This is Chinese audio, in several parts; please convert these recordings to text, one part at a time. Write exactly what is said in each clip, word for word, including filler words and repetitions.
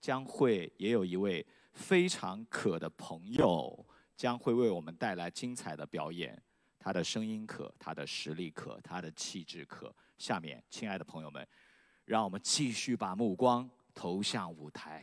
将会也有一位非常可的朋友，将会为我们带来精彩的表演。他的声音可，他的实力可，他的气质可。下面，亲爱的朋友们，让我们继续把目光投向舞台。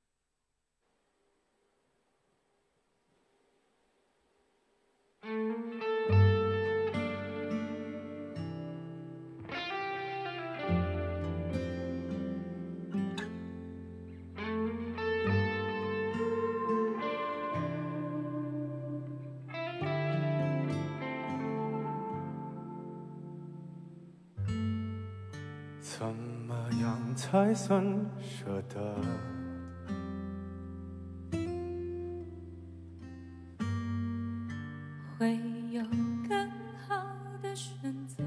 怎么样才算舍得？ 会有更好的选择。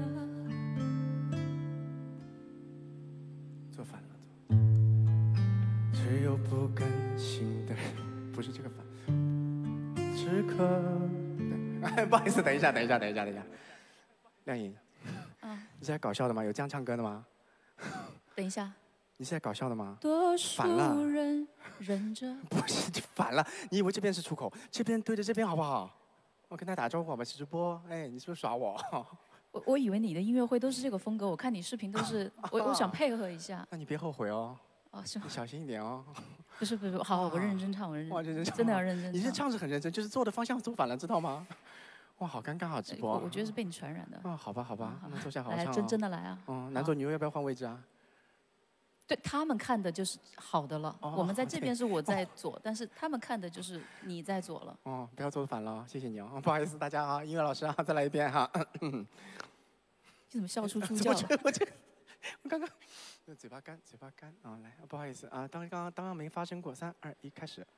做反了，只有不甘心的人，不是这个反，只可……哎，不好意思，等一下，等一下，等一下，等一下，亮颖， 嗯， 你是在搞笑的吗？有这样唱歌的吗？ 等一下， 你是在搞笑的吗？ 多数人忍着， 不是，你反了。你以为这边是出口，这边对着这边好不好？我跟他打招呼好吧，是直播。哎，你是不是耍我？ 我我以为你的音乐会都是这个风格，我看你视频都是，我我想配合一下。 那你别后悔哦。 哦，是吗？ 你小心一点哦。 不是不是，好，我认真唱，我认真。 哇，认真唱， 真的要认真唱。 你这唱是很认真，就是做的方向做反了，知道吗？哇，好尴尬，好直播。 我觉得是被你传染的。 啊，好吧好吧，那坐下好好唱。来，真真的来啊。 嗯，男左女右要不要换位置啊？ 对他们看的就是好的了，哦、我们在这边是我在左，哦、但是他们看的就是你在左了。 哦，不要做反了，谢谢你哦，不好意思大家啊，音乐老师啊，再来一遍哈。 你怎么笑出猪叫了？ 我这我刚刚嘴巴干，嘴巴干啊，来，不好意思啊，当刚刚刚刚没发生过，三二一，开始。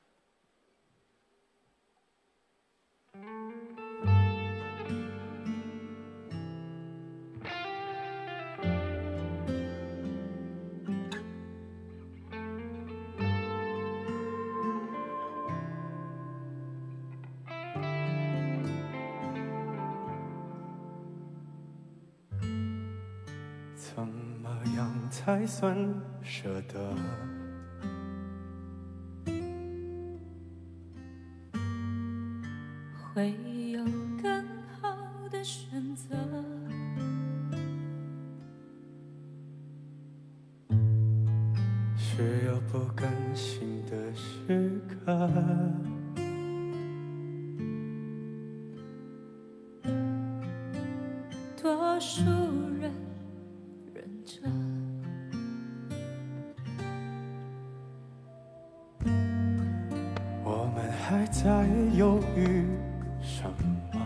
怎么样才算舍得？ 会有更好的选择。 是有不甘心的时刻。 多数人忍着， 我们还在犹豫什么？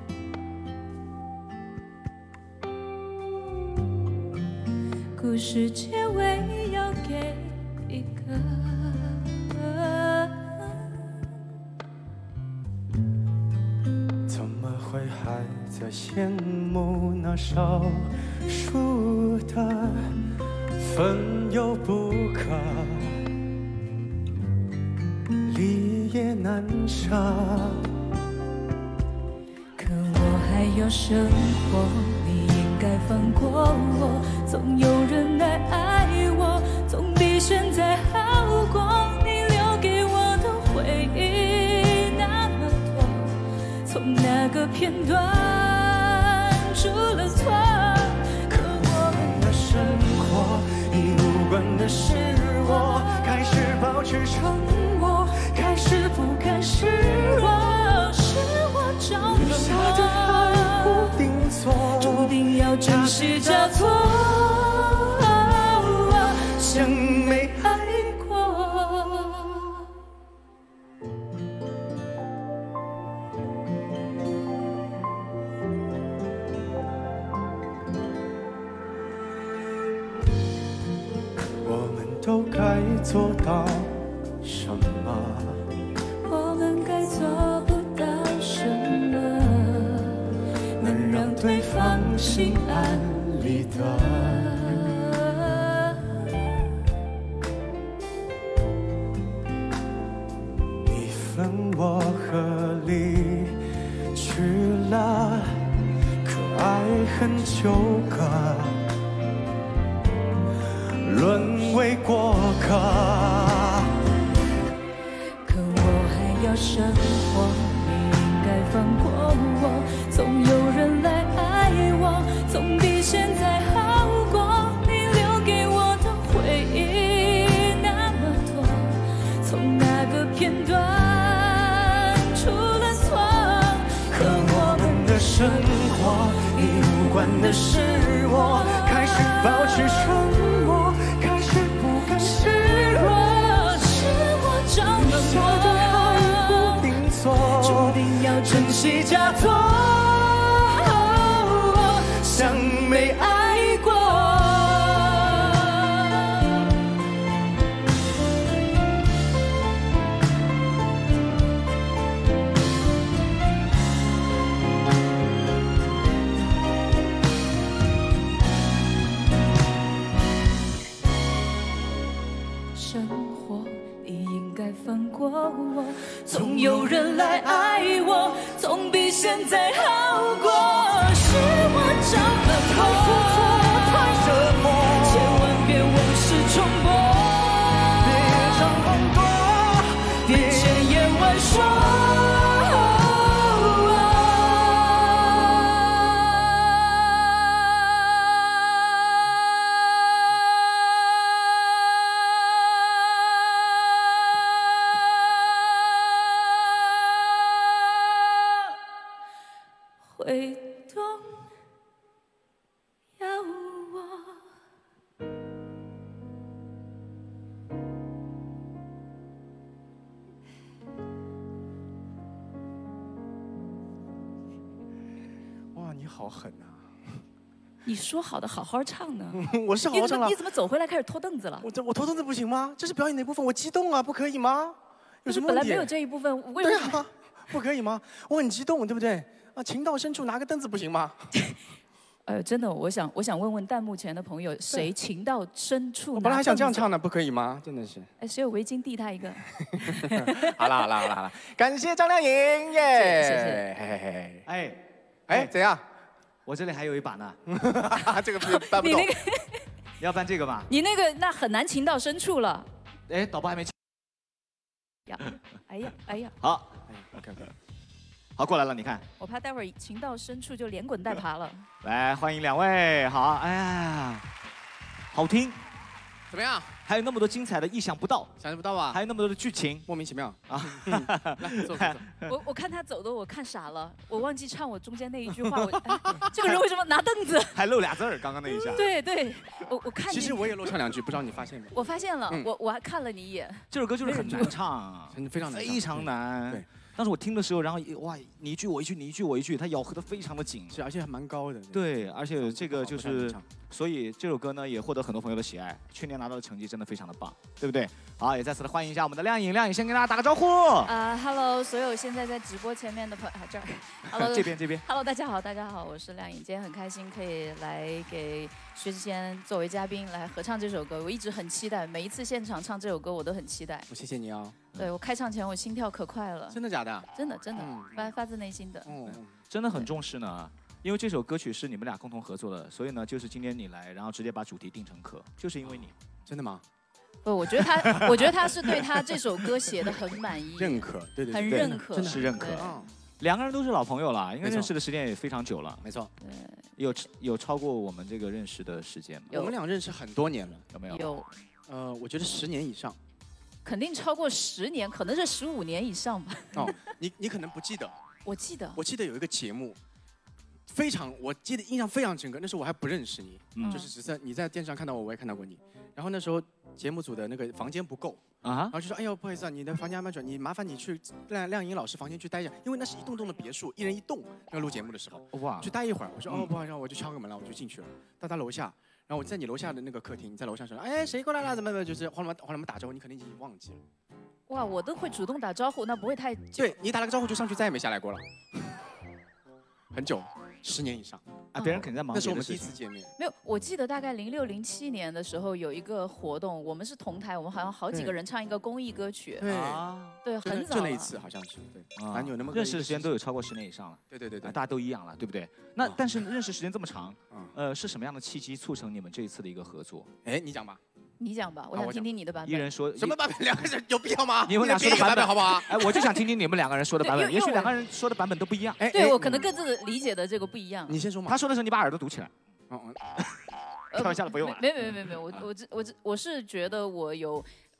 故事结尾要给一个。 还在羡慕那少数的奋勇不可，理也难舍。 可我还有生活，你应该放过我。总有人来爱我，总比现在好过。你留给我的回忆那么多。 从那个片段出了错， 可我们的生活已无关的是我，开始保持沉默，开始不敢示弱， 是我着了魔， 下的爱不定错， 注定要珍惜交错， 像没爱过。 都该做到什么？ 我们该做不到什么，能让对方心安理得？ 你分我合理去了，可爱恨纠葛。 沦为过客。 片段，出了错， 和我们的生活已无关的是我，开始保持沉默，开始不敢示弱， 是我着了下对爱不定错， 注定要珍惜假装， 像没爱过。 生活你应该放过我，总有人来爱我，总比现在好过。是我着了魔， 太折磨， 千万别往事重播， 别伤很多， 别千言万说。会动摇我。 哇，你好狠啊！ 你说好的好好唱呢？ 我是好好唱了你怎么你。怎么走回来开始拖凳子了？ 我这我头疼的不行吗？这是表演的一部分，我激动啊，不可以吗？有什么问题？ 本来没有这一部分，为对什么？ 啊，不可以吗？我很激动，对不对？啊，情到深处拿个凳子不行吗？ 呃，真的，我想我想问问弹幕前的朋友，谁情到深处？ 我本来还想这样唱呢，不可以吗？真的是。 哎，谁有围巾递他一个？ 好啦好啦好啦好啦，感谢张靓颖耶！ 谢谢嘿嘿嘿。 哎哎，怎样？ 我这里还有一把呢， 这个不搬不动你那。个要搬这个吧？ 你那个那很难情到深处了。 哎，导播还没。 呀，哎呀哎呀， 好， 哎 OK OK。 好过来了，你看， 我怕待会儿情到深处就连滚带爬了。 来欢迎两位，好，哎呀，好听， 怎么样？ 还有那么多精彩的，意想不到， 想象不到吧？ 还有那么多的剧情莫名其妙啊！ 来坐坐坐。 我我看他走的，我看傻了，我忘记唱我中间那一句话。我、哎、这个人为什么拿凳子？ 还漏俩字儿，刚刚那一下。 对对，我我看你。 其实我也漏唱两句，不知道你发现没？ 我发现了， 嗯我我还看了你一眼。 这首歌就是很难唱， 很非常难唱非常难。 对。 当时我听的时候，然后哇，你一句我一句，你一句我一句，它咬合的非常的紧。 是，而且还蛮高的。 对，而且这个就好是唱， 所以这首歌呢也获得很多朋友的喜爱。去年拿到的成绩真的非常的棒，对不对？好，也再次的欢迎一下我们的靓颖，靓颖先跟大家打个招呼。 啊、h e l l o 所有现在在直播前面的朋友，啊这儿，Hello 这边这边。 Hello， 大家好，大家好，我是靓颖，今天很开心可以来给薛之谦作为嘉宾来合唱这首歌，我一直很期待，每一次现场唱这首歌我都很期待。 我谢谢你哦。 对我开唱前我心跳可快了， 真的假的？ 真的真的， 嗯发发自内心的。 哦， 真的很重视呢，因为这首歌曲是你们俩共同合作的，所以呢，就是今天你来，然后直接把主题定成可，就是因为你。 真的吗？ 不，我觉得他，我觉得他是对他这首歌写的很满意， 认可，对对对， 很认可， 真的是认可对。 嗯， 两个人都是老朋友了，因为没错认识的时间也非常久了， 没错。 对， 有有超过我们这个认识的时间吗？ 有我们俩认识很多年了， 有没有？ 有呃，我觉得十年以上。 肯定超过十年，可能是十五年以上吧。 哦，你你可能不记得， 我记得， 我记得有一个节目，非常，我记得印象非常深刻。那时候我还不认识你， 嗯就是只是你在电视上看到我，我也看到过你。然后那时候节目组的那个房间不够， 啊然后就说：“哎呦，不好意思啊，你的房间还蛮准，你麻烦你去亮亮颖老师房间去待一下，因为那是一栋栋的别墅，一人一栋。那个录节目的时候， 哈！哇， 去待一会儿。”我说：“哦， 嗯不好意思，我就敲个门了，我就进去了。到他楼下，然后我在你楼下的那个客厅，你在楼上说：‘哎，谁过来了？怎么怎么？’就是后来后来我们打招呼，你可能已经忘记了。 哇，我都会主动打招呼，那不会太久。 对你打了个招呼就上去，再也没下来过了，很久，十年以上。 啊，别人肯定在忙那是我们别的事情。 第一次见面。 没有，我记得大概零六零七年的时候有一个活动，我们是同台，我们好像好几对个人唱一个公益歌曲， 对， 啊， 对， 就很早了那就那一次好像是对， 啊反正有那么个认识的时间都有超过十年以上了， 对对对对啊，大，家都一样了，对不对？那啊但是认识时间这么长， 嗯， 呃，是什么样的契机促成你们这一次的一个合作？ 哎，你讲吧， 你讲吧，我想啊我讲听听你的版本。 一人说什么版本？两个人有必要吗？ 你们俩说编一个的版本版本好不好？ 哎，我就想听听你们两个人说的版本， 对因为因为我也许两个人说的版本都不一样。 哎， 对哎我可能各自理解的这个不一样。 你先说嘛。 他说的是你把耳朵堵起来， 嗯嗯呃开玩笑的不用了没没没没没，我我只我只我是觉得我有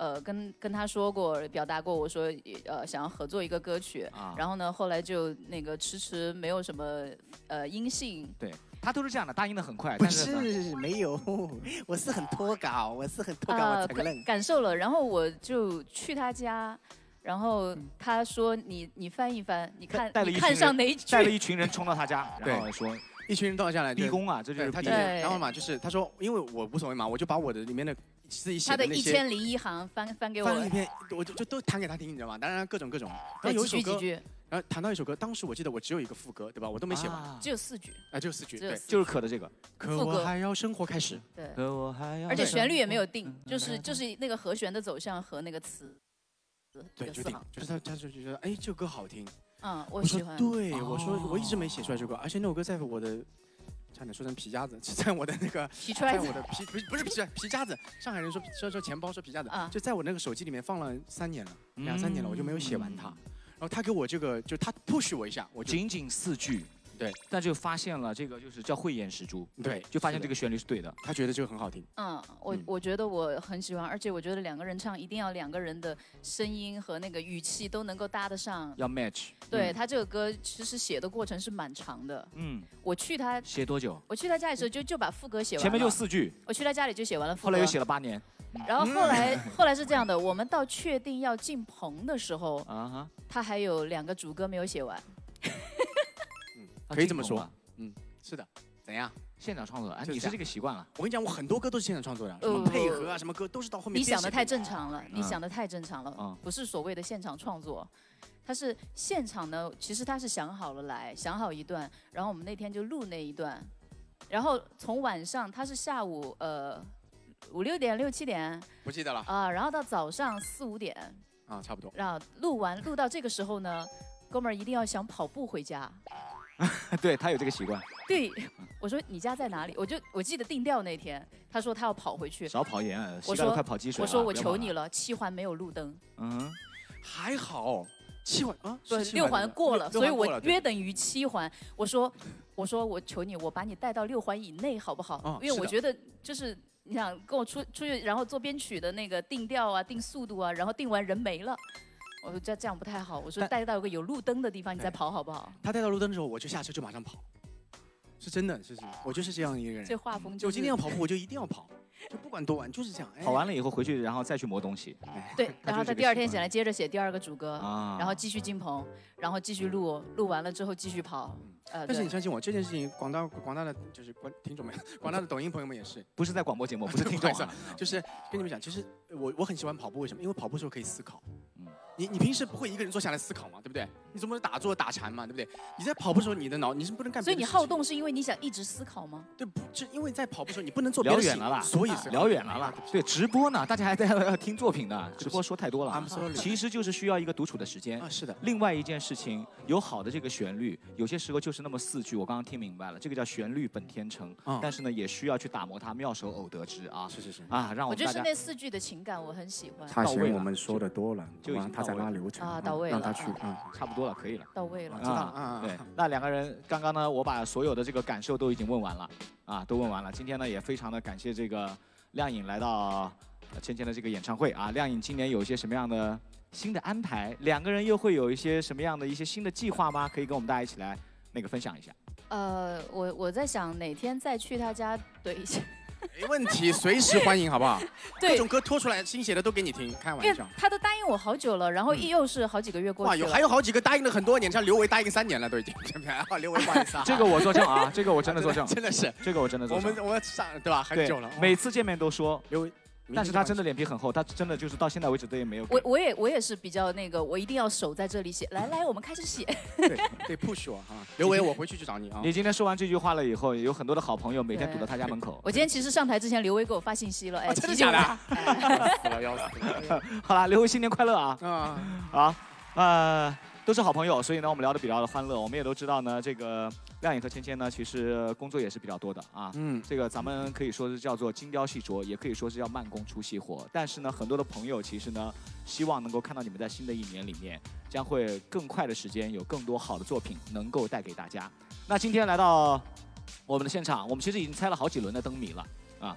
呃跟跟他说过，表达过我说呃想要合作一个歌曲， 啊然后呢后来就那个迟迟没有什么呃音信。 对他都是这样的，答应的很快， 不但是呢是没有，我是很脱稿，我是很脱稿，我承认。 感感受了，然后我就去他家。然后他说你你翻一翻，你看你看上哪一句？ 带了一群人冲到他家，然后说一群人倒下来逼宫啊，这就是他就然后嘛，就是他说，因为我无所谓嘛，我就把我的里面的自己写他的那些一千零一行翻翻给我， 翻了一篇，我就就都弹给他听，你知道吗？当然各种各种，然后有一首歌，然后弹到一首歌，当时我记得我只有一个副歌，对吧？我都没写完， 只有四句， 啊，只有四句，对， 就是可的这个， 可我还要生活开始， 对， 可我还要， 而且旋律也没有定，就是就是那个和弦的走向和那个词。 对，就定，就是他，他就觉得，哎，这个歌好听， 嗯，我喜欢。 对，我说我一直没写出来这个歌，而且那首歌在我的，差点说成皮夹子，在我的那个， 皮揣子，在我的皮不是不是皮皮夹子，上海人说说说钱包说皮夹子，就在我那个手机里面放了三年了，两三年了，我就没有写完它，然后他给我这个，就他 push 我一下，我仅仅四句。对，但就发现了这个就是叫慧眼识珠， 对， 就发现这个旋律是对的， 他觉得这个很好听。 嗯，我我觉得我很喜欢，而且我觉得两个人唱一定要两个人的声音和那个语气都能够搭得上， 要 match。 对他这个歌其实写的过程是蛮长的。嗯，我去他写多久？ 我去他家里的时候就就把副歌写完了， 前面就四句。 我去他家里就写完了副歌， 后来又写了八年。 然后后来后来是这样的，我们到确定要进棚的时候，啊哈，他还有两个主歌没有写完。 可以这么说。嗯，是的，怎样？ 现场创作，哎，你是这个习惯了。 我跟你讲，我很多歌都是现场创作的，什么配合啊，什么歌都是到后面。 你想的太正常了，你想的太正常了，不是所谓的现场创作，它是现场呢，其实他是想好了来，想好一段，然后我们那天就录那一段，然后从晚上他是下午呃五六点六七点， 不记得了啊，然后到早上四五点啊，差不多。 然后录完录到这个时候呢，哥们儿一定要想跑步回家。 对他有这个习惯。 对，我说你家在哪里？我就我记得定调那天，他说他要跑回去。 少跑一点， 我说快跑积水了。 我说我求你了，七环没有路灯。 嗯，还好，七环啊， 对，六环过了，所以我约等于七环。我说我说我求你，我把你带到六环以内好不好？因为我觉得就是你想跟我出出去，然后做编曲的那个定调啊、定速度啊，然后定完人没了。我说这这样不太好，我说带到一个有路灯的地方，你再跑好不好？ 他带到路灯之后，我就下车就马上跑，是真的，是是，我就是这样一个人。 这画风就我今天要跑步，我就一定要跑，就不管多晚，就是这样。 跑完了以后回去，然后再去磨东西。 对，然后他第二天醒来接着写第二个主歌，然后继续进棚，然后继续录，录完了之后继续跑。 呃，但是你相信我，这件事情广大广大的就是观听众们，广大的抖音朋友们也是， 不是在广播节目，不是听众啊， 就是跟你们讲，其实我我很喜欢跑步，为什么？因为跑步的时候可以思考。嗯。你你平时不会一个人坐下来思考嘛，对不对？你总不能打坐打禅嘛，对不对？你在跑步的时候，你的脑你是不能干。 所以你好动是因为你想一直思考吗？ 对，不是因为在跑步的时候你不能做别的事。 聊远了啦， 所以聊远了啦。对，直播呢，大家还在要听作品呢，直播说太多了。其实就是需要一个独处的时间啊，是的。 另外一件事情，有好的这个旋律，有些时候就是那么四句，我刚刚听明白了，这个叫旋律本天成。但是呢，也需要去打磨它，妙手偶得之啊。 是是是。 啊，让我我就是那四句的情感，我很喜欢。 他嫌我们说的多了，就他在拉流程啊。到位了， 让他去，嗯， 差不多了，可以了， 到位了， 知道啊。 对，那两个人刚刚呢，我把所有的这个感受都已经问完了，啊，都问完了。今天呢，也非常的感谢这个亮颖来到芊芊的这个演唱会啊。亮颖今年有一些什么样的新的安排？两个人又会有一些什么样的一些新的计划吗？可以跟我们大家一起来那个分享一下。 呃，我我在想哪天再去他家怼一下。 没问题，随时欢迎，好不好？ 对， 各种歌拖出来，新写的都给你听，开玩笑。 他都答应我好久了，然后又是好几个月过去了。 哇，有还有好几个答应了很多年，像刘维答应三年了，都已经。刘维不好意思啊。 这个我作证啊，这个我真的作证， 真的是， 这个我真的作证。 我们我们上对吧？很久了， 每次见面都说刘维。 但是他真的脸皮很厚，他真的就是到现在为止都也没有。 我我也我也是比较那个，我一定要守在这里写。来来，我们开始写。 对，得 push 我哈。刘维，我回去去找你啊。 你今天说完这句话了以后，有很多的好朋友每天堵到他家门口。 我今天其实上台之前，刘维给我发信息了，哎， 真的假的？ 死了要死了。 好了，刘维新年快乐啊！ 啊， 好，呃，都是好朋友，所以呢，我们聊得比较的欢乐。我们也都知道呢，这个亮颖和芊芊呢，其实工作也是比较多的啊。嗯，这个咱们可以说是叫做精雕细琢，也可以说是叫慢工出细活。但是呢，很多的朋友其实呢，希望能够看到你们在新的一年里面，将会更快的时间有更多好的作品能够带给大家。那今天来到我们的现场，我们其实已经拆了好几轮的灯谜了啊。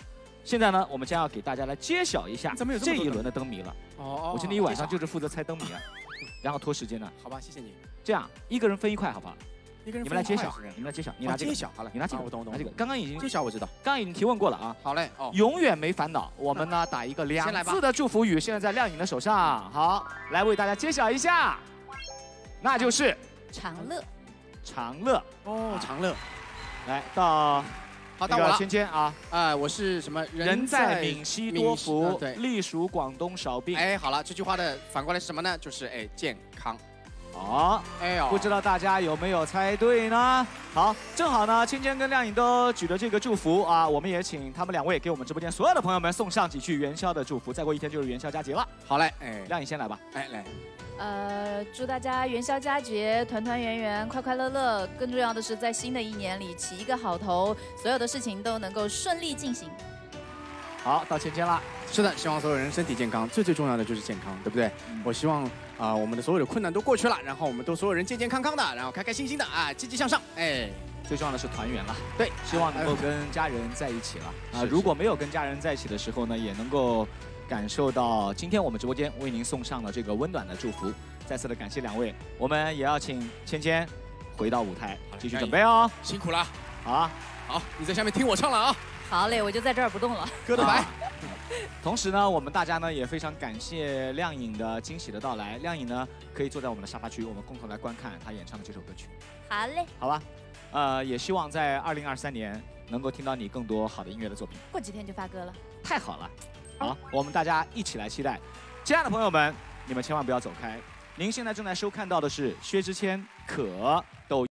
现在呢，我们将要给大家来揭晓一下怎么有这么多这一轮的灯谜了。 哦哦， 我今天一晚上就是负责猜灯谜啊，然后拖时间呢。 好吧，谢谢你。 这样一个人分一块，好不好？ 一个人你们来揭晓，你们来揭晓，你拿这个。 揭晓，好了， 你拿这个， 我懂我懂。 拿这个。刚刚已经揭晓我知道， 刚刚已经提问过了啊。 好嘞，哦。 永远没烦恼，我们呢打一个两字的祝福语，现在在亮颖的手上。好，来为大家揭晓一下，那就是长乐。 长乐哦，长乐。 来到。 好，到我了。 芊芊啊， 啊，我是什么？ 人在闽西多福，对，隶属广东少病。 哎，好了，这句话的反过来是什么呢？就是哎，健康。 好，哎呦，不知道大家有没有猜对呢？好，正好呢，芊芊跟亮颖都举了这个祝福啊，我们也请他们两位给我们直播间所有的朋友们送上几句元宵的祝福。再过一天就是元宵佳节了。 好嘞，哎， 亮颖先来吧。 哎，来。 呃，祝大家元宵佳节团团圆圆，快快乐乐。更重要的是，在新的一年里起一个好头，所有的事情都能够顺利进行。 好，到芊芊了。 是的，希望所有人身体健康，最最重要的就是健康，对不对？嗯、我希望啊、呃，我们的所有的困难都过去了，然后我们都所有人健健康康的，然后开开心心的啊，积极向上。哎， 最重要的是团圆了。 对， 希望能够跟家人在一起了。啊，如果没有跟家人在一起的时候呢，也能够感受到今天我们直播间为您送上的这个温暖的祝福。再次的感谢两位，我们也要请芊芊回到舞台继续准备哦。 辛苦了， 好啊， 好，你在下面听我唱了啊。 好嘞，我就在这儿不动了。 歌的白。 同时呢，我们大家呢也非常感谢亮颖的惊喜的到来。亮颖呢可以坐在我们的沙发区，我们共同来观看她演唱的这首歌曲。 好嘞， 好吧。呃，也希望在二零二三年能够听到你更多好的音乐的作品。 过几天就发歌了。 太好了，好，我们大家一起来期待。亲爱的朋友们，你们千万不要走开。您现在正在收看到的是薛之谦可抖。